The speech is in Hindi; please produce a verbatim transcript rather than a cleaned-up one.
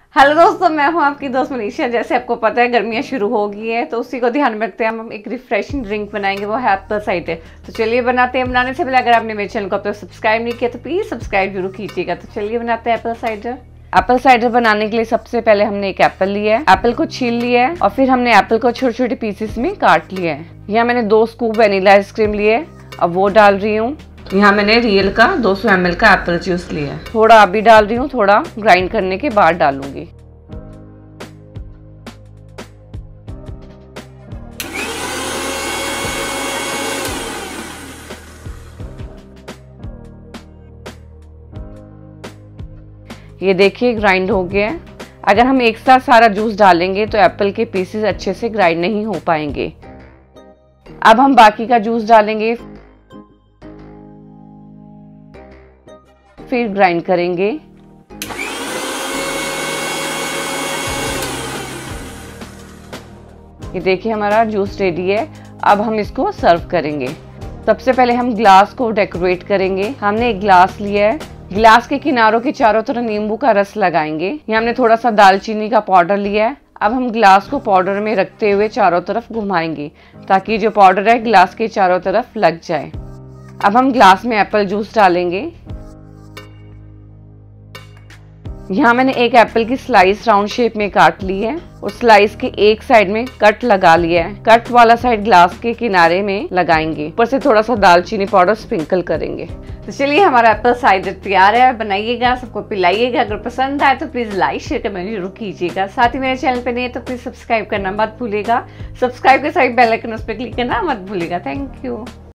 हेलो दोस्तों, मैं हूं आपकी दोस्त मनीषा। जैसे आपको पता है गर्मियां शुरू हो गई है, तो उसी को ध्यान में रखते हैं हम एक रिफ्रेशिंग ड्रिंक बनाएंगे, वो है एप्पल साइडर। तो चलिए बनाते हैं। बनाने से पहले अगर आपने मेरे चैनल को अब तक सब्सक्राइब नहीं किया तो प्लीज़ सब्सक्राइब जरूर कीजिएगा। तो चलिए बनाते हैं एप्पल साइडर। एप्पल साइडर बनाने के लिए सबसे पहले हमने एक एप्पल लिया है, एप्पल को छील लिया है और फिर हमने एप्पल को छोटे छोटे पीसेस में काट लिया है। यहाँ मैंने दो स्कूप वनीला आइसक्रीम लिए है, अब वो डाल रही हूँ। यहाँ मैंने रियल का दो सौ एम एल का एप्पल जूस लिया है, थोड़ा अभी डाल रही हूँ, थोड़ा ग्राइंड करने के बाद डालूंगी। ये देखिए ग्राइंड हो गया है। अगर हम एक साथ सारा जूस डालेंगे तो एप्पल के पीसेस अच्छे से ग्राइंड नहीं हो पाएंगे। अब हम बाकी का जूस डालेंगे, फिर ग्राइंड करेंगे। ये देखिए हमारा जूस रेडी है। अब हम इसको सर्व करेंगे। सबसे पहले हम ग्लास को डेकोरेट करेंगे। हमने एक ग्लास लिया है, गिलास के किनारों के चारों तरफ नींबू का रस लगाएंगे। यहाँ हमने थोड़ा सा दालचीनी का पाउडर लिया है। अब हम गिलास को पाउडर में रखते हुए चारों तरफ घुमाएंगे ताकि जो पाउडर है गिलास के चारों तरफ लग जाए। अब हम गिलास में एप्पल जूस डालेंगे। यहाँ मैंने एक एप्पल की स्लाइस राउंड शेप में काट ली है। उस स्लाइस के एक साइड में कट लगा लिया है। कट वाला साइड ग्लास के किनारे में लगाएंगे। ऊपर से थोड़ा सा दालचीनी पाउडर स्प्रिंकल करेंगे। तो चलिए हमारा एप्पल साइडर तैयार है। बनाइएगा, सबको पिलाइएगा। अगर पसंद आए तो प्लीज लाइक शेयर कमेंट जरूर कीजिएगा। साथ ही मेरे चैनल पे नहीं है तो प्लीज सब्सक्राइब करना मत भूलिएगा। सब्सक्राइब के साथ बेल आइकन उस पर क्लिक करना मत भूलिएगा। Thank you.